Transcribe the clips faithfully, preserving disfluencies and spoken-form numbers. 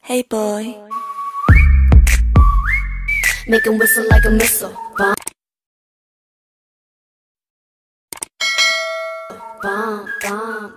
Hey boy, Make him whistle like a missile. Bomb, bomb, bomb.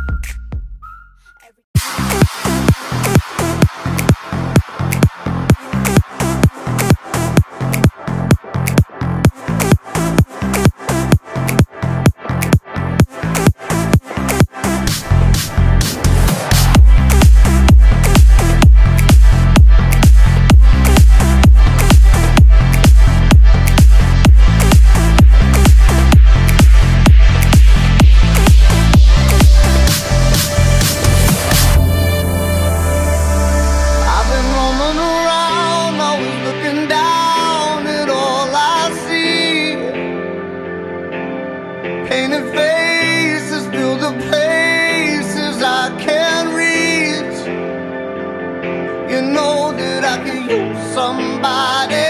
Painted faces fill the places I can't reach. You know that I could use somebody.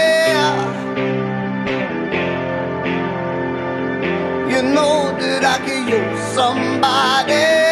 You know that I could use somebody.